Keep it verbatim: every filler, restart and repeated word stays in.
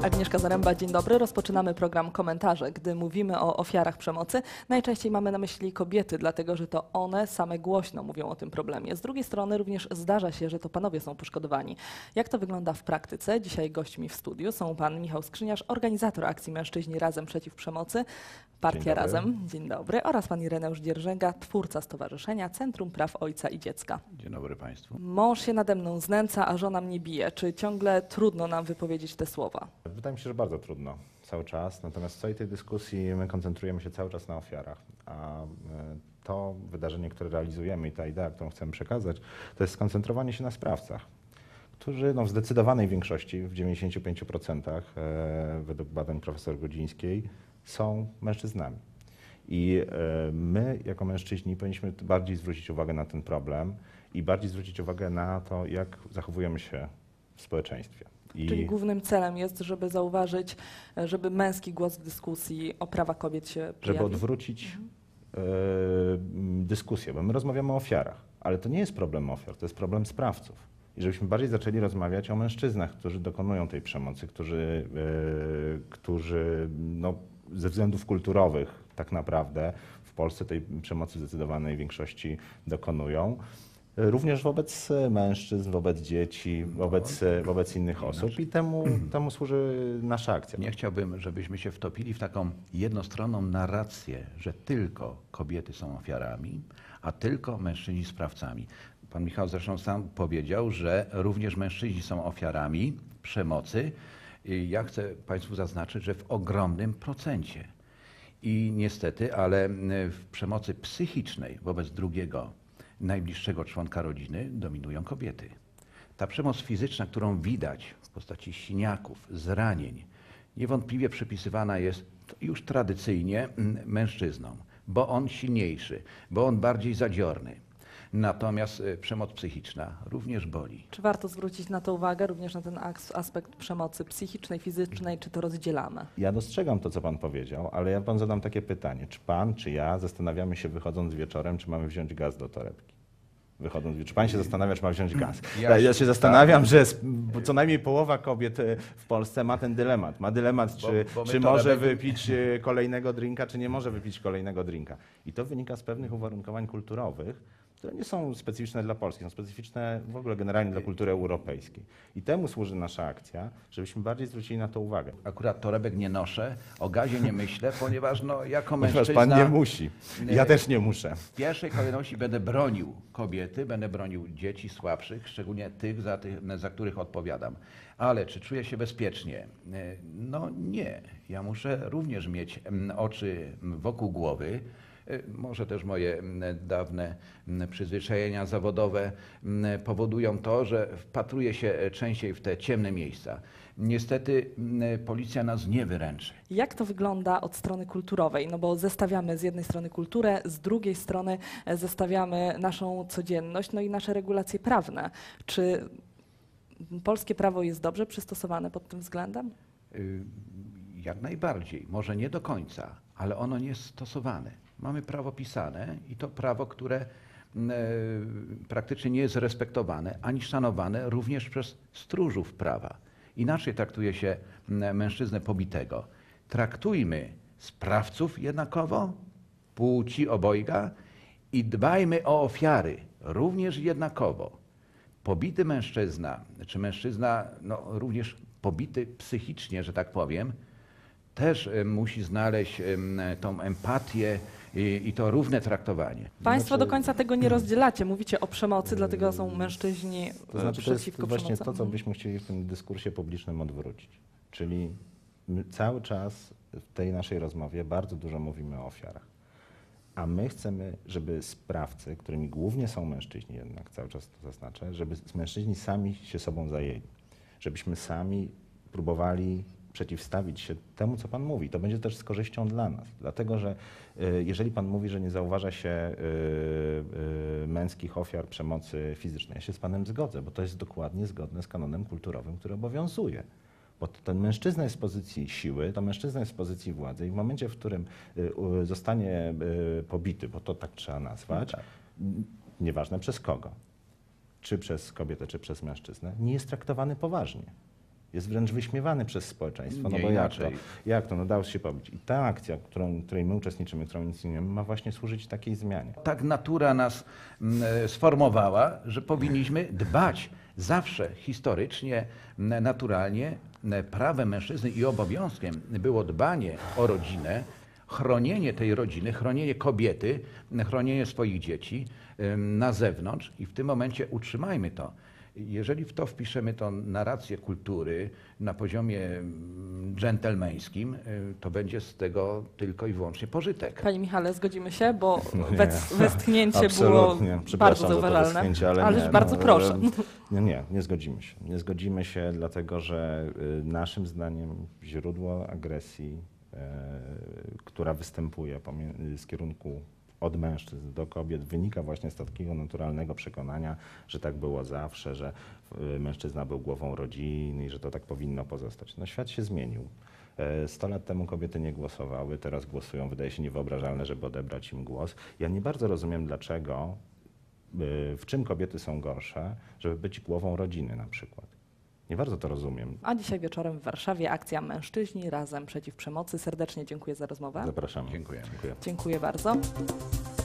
Agnieszka Zaręba, dzień dobry. Rozpoczynamy program Komentarze. Gdy mówimy o ofiarach przemocy, najczęściej mamy na myśli kobiety, dlatego że to one same głośno mówią o tym problemie. Z drugiej strony również zdarza się, że to panowie są poszkodowani. Jak to wygląda w praktyce? Dzisiaj gośćmi w studiu są pan Michał Skrzyniarz, organizator akcji Mężczyźni Razem Przeciw Przemocy, Partia Razem, dzień dobry, oraz pan Ireneusz Dzierżęga, twórca Stowarzyszenia Centrum Praw Ojca i Dziecka. Dzień dobry państwu. Mąż się nade mną znęca, a żona mnie bije. Czy ciągle trudno nam wypowiedzieć te słowa? Wydaje mi się, że bardzo trudno cały czas, natomiast w całej tej dyskusji my koncentrujemy się cały czas na ofiarach, a to wydarzenie, które realizujemy i ta idea, którą chcemy przekazać, to jest skoncentrowanie się na sprawcach, którzy no, w zdecydowanej większości, w dziewięćdziesięciu pięciu procentach e, według badań profesor Godzińskiej, są mężczyznami. I e, my jako mężczyźni powinniśmy bardziej zwrócić uwagę na ten problem i bardziej zwrócić uwagę na to, jak zachowujemy się w społeczeństwie. I Czyli głównym celem jest, żeby zauważyć, żeby męski głos w dyskusji o prawa kobiet się pojawił? Żeby odwrócić mhm. y, dyskusję, bo my rozmawiamy o ofiarach, ale to nie jest problem ofiar, to jest problem sprawców. I żebyśmy bardziej zaczęli rozmawiać o mężczyznach, którzy dokonują tej przemocy, którzy, y, którzy no, ze względów kulturowych tak naprawdę w Polsce tej przemocy w zdecydowanej większości dokonują. Również wobec mężczyzn, wobec dzieci, wobec, wobec innych osób i temu, temu służy nasza akcja. Nie chciałbym, żebyśmy się wtopili w taką jednostronną narrację, że tylko kobiety są ofiarami, a tylko mężczyźni sprawcami. Pan Michał zresztą sam powiedział, że również mężczyźni są ofiarami przemocy. I ja chcę państwu zaznaczyć, że w ogromnym procencie. I niestety, ale w przemocy psychicznej wobec drugiego najbliższego członka rodziny dominują kobiety. Ta przemoc fizyczna, którą widać w postaci siniaków, zranień, niewątpliwie przypisywana jest już tradycyjnie mężczyznom, bo on silniejszy, bo on bardziej zadziorny. Natomiast przemoc psychiczna również boli. Czy warto zwrócić na to uwagę, również na ten aspekt przemocy psychicznej, fizycznej, czy to rozdzielamy? Ja dostrzegam to, co pan powiedział, ale ja panu zadam takie pytanie. Czy pan, czy ja zastanawiamy się wychodząc wieczorem, czy mamy wziąć gaz do torebki? Wychodząc, czy pan się zastanawia, czy ma wziąć gaz? Ja, ja się zastanawiam, że co najmniej połowa kobiet w Polsce ma ten dylemat. Ma dylemat, czy, bo, bo czy może wypić kolejnego drinka, czy nie może wypić kolejnego drinka. I to wynika z pewnych uwarunkowań kulturowych, które nie są specyficzne dla Polski, są specyficzne w ogóle generalnie dla kultury europejskiej. I temu służy nasza akcja, żebyśmy bardziej zwrócili na to uwagę. Akurat torebek nie noszę, o gazie nie myślę, ponieważ no, jako mężczyzna... Ponieważ pan nie musi. Ja też nie muszę. W pierwszej kolejności będę bronił kobiety, będę bronił dzieci słabszych, szczególnie tych, za, tych, za których odpowiadam. Ale czy czuję się bezpiecznie? No nie. Ja muszę również mieć oczy wokół głowy. Może też moje dawne przyzwyczajenia zawodowe powodują to, że wpatruję się częściej w te ciemne miejsca. Niestety policja nas nie wyręczy. Jak to wygląda od strony kulturowej? No bo zestawiamy z jednej strony kulturę, z drugiej strony zestawiamy naszą codzienność, no i nasze regulacje prawne. Czy polskie prawo jest dobrze przystosowane pod tym względem? Jak najbardziej. Może nie do końca, ale ono nie jest stosowane. Mamy prawo pisane i to prawo, które e, praktycznie nie jest respektowane ani szanowane również przez stróżów prawa. Inaczej traktuje się mężczyznę pobitego. Traktujmy sprawców jednakowo, płci obojga i dbajmy o ofiary również jednakowo. Pobity mężczyzna, czy mężczyzna no, również pobity psychicznie, że tak powiem, też musi znaleźć tą empatię i, i to równe traktowanie. Państwo znaczy, do końca tego nie rozdzielacie. Mówicie o przemocy, dlatego są mężczyźni to znaczy, przeciwko to jest właśnie przemocy. to, co byśmy chcieli w tym dyskursie publicznym odwrócić. Czyli my cały czas w tej naszej rozmowie bardzo dużo mówimy o ofiarach. A my chcemy, żeby sprawcy, którymi głównie są mężczyźni jednak, cały czas to zaznaczę, żeby mężczyźni sami się sobą zajęli. Żebyśmy sami próbowali przeciwstawić się temu, co pan mówi. To będzie też z korzyścią dla nas. Dlatego, że y, jeżeli pan mówi, że nie zauważa się y, y, męskich ofiar przemocy fizycznej, ja się z panem zgodzę, bo to jest dokładnie zgodne z kanonem kulturowym, który obowiązuje. Bo ten mężczyzna jest w pozycji siły, to mężczyzna jest w pozycji władzy i w momencie, w którym y, y, zostanie y, pobity, bo to tak trzeba nazwać, tak. Nieważne przez kogo, czy przez kobietę, czy przez mężczyznę, nie jest traktowany poważnie. Jest wręcz wyśmiewany przez społeczeństwo. No Nie bo jak to? inaczej. Jak to? No dał się pobić. I ta akcja, którą, której my uczestniczymy, którą inicjujemy, ma właśnie służyć takiej zmianie. Tak natura nas mm, sformowała, że powinniśmy dbać zawsze historycznie, m, naturalnie. m, Prawem mężczyzny i obowiązkiem było dbanie o rodzinę, chronienie tej rodziny, chronienie kobiety, m, chronienie swoich dzieci ym, na zewnątrz i w tym momencie utrzymajmy to. Jeżeli w to wpiszemy tą narrację kultury na poziomie mm, dżentelmeńskim, y, to będzie z tego tylko i wyłącznie pożytek. Panie Michale, zgodzimy się, bo No nie. wes- westchnięcie było Absolutnie. Przepraszam bardzo za to zauważalne. westchnięcie, ale Ależ nie, bardzo no, proszę. Nie, nie, nie zgodzimy się. Nie zgodzimy się, dlatego że y, naszym zdaniem źródło agresji, y, która występuje pomie- z kierunku od mężczyzn do kobiet, wynika właśnie z takiego naturalnego przekonania, że tak było zawsze, że y, mężczyzna był głową rodziny i że to tak powinno pozostać. No świat się zmienił. E, Sto lat temu kobiety nie głosowały, teraz głosują. Wydaje się niewyobrażalne, żeby odebrać im głos. Ja nie bardzo rozumiem, dlaczego, y, w czym kobiety są gorsze, żeby być głową rodziny na przykład. Nie bardzo to rozumiem. A dzisiaj wieczorem w Warszawie akcja Mężczyźni razem przeciw przemocy. Serdecznie dziękuję za rozmowę. Zapraszamy. Dziękuję. Dziękuję. Dziękuję bardzo.